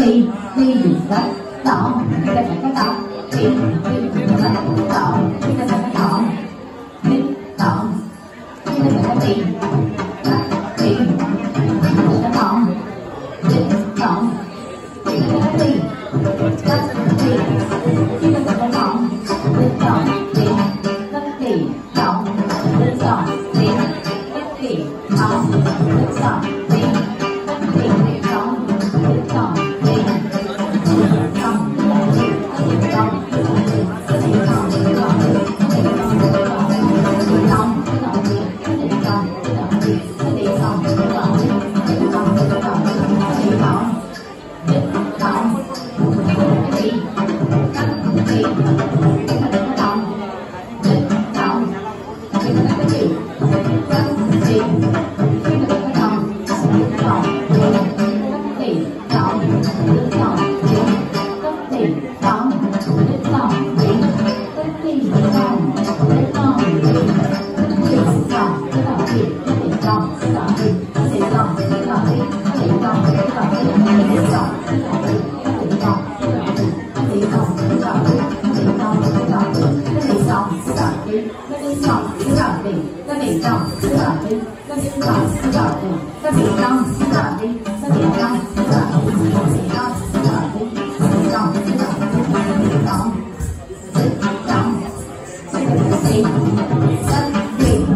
đi dùng đất đỏ chúng ta phải có đỏ đi dùng đất đỏ chúng ta phải có đỏ đi đỏ chúng ta phải có đi đi chúng ta đỏ đi đỏ chúng ta phải có đi đất đi chúng ta phải có đỏ đi đỏ đi đất đi đỏ đi đỏ đi đất đi đỏ đi đỏ đi đất đi đỏ đi đỏ đi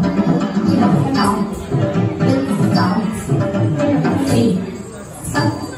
Thank you.